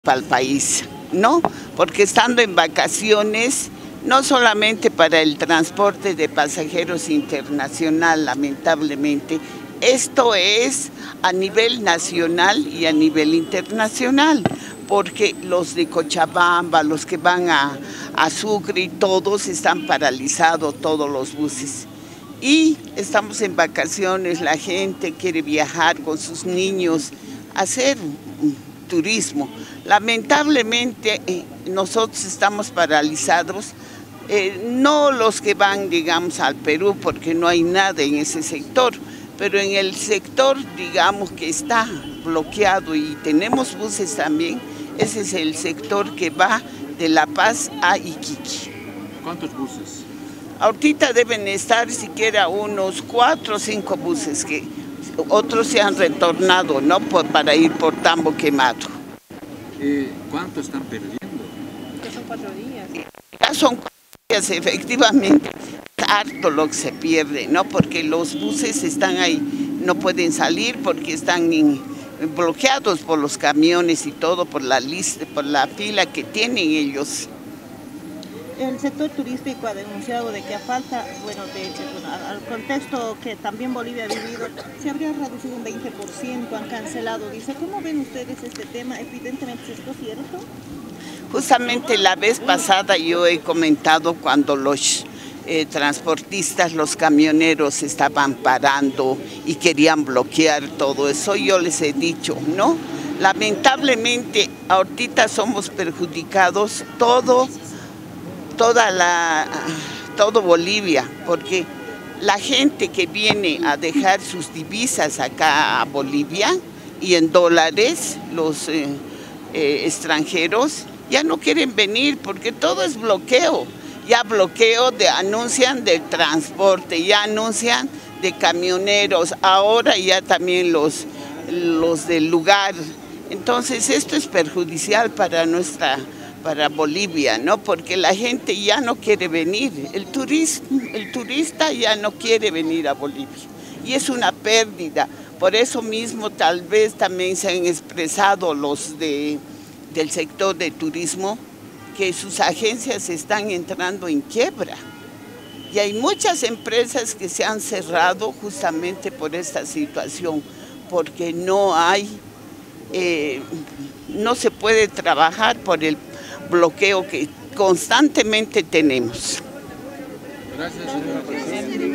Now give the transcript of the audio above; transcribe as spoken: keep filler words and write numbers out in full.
para el país, ¿no? Porque estando en vacaciones, no solamente para el transporte de pasajeros internacional, lamentablemente, esto es a nivel nacional y a nivel internacional, porque los de Cochabamba, los que van a, a Sucre, todos están paralizados, todos los buses. Y estamos en vacaciones, la gente quiere viajar con sus niños, hacer turismo. Lamentablemente eh, nosotros estamos paralizados, eh, no los que van, digamos, al Perú, porque no hay nada en ese sector, pero en el sector, digamos, que está bloqueado y tenemos buses también, ese es el sector que va de La Paz a Iquique. ¿Cuántos buses? Ahorita deben estar siquiera unos cuatro o cinco buses, que otros se han retornado, ¿no? Por, para ir por Tambo Quemado. Eh, ¿Cuánto están perdiendo? Ya son cuatro días. Ya son cuatro días, efectivamente. Harto lo que se pierde, ¿no? Porque los buses están ahí, no pueden salir porque están in, bloqueados por los camiones y todo, por la lista, por la fila que tienen ellos. El sector turístico ha denunciado de que a falta, bueno, de, bueno, al contexto que también Bolivia ha vivido, se habría reducido un veinte por ciento, han cancelado. Dice, ¿cómo ven ustedes este tema? Evidentemente, ¿es esto cierto? Justamente la vez pasada yo he comentado cuando los eh, transportistas, los camioneros estaban parando y querían bloquear todo eso, yo les he dicho, ¿no? Lamentablemente, ahorita somos perjudicados todo. Toda la, todo Bolivia, porque la gente que viene a dejar sus divisas acá a Bolivia y en dólares, los eh, eh, extranjeros, ya no quieren venir porque todo es bloqueo. Ya bloqueo, de, anuncian del transporte, ya anuncian de camioneros, ahora ya también los, los del lugar. Entonces esto es perjudicial para nuestra para Bolivia, ¿no? Porque la gente ya no quiere venir, el turista, el turista ya no quiere venir a Bolivia y es una pérdida. Por eso mismo tal vez también se han expresado los de, del sector de turismo que sus agencias están entrando en quiebra y hay muchas empresas que se han cerrado justamente por esta situación, porque no hay, eh, no se puede trabajar por el bloqueo que constantemente tenemos. Gracias, señora presidenta.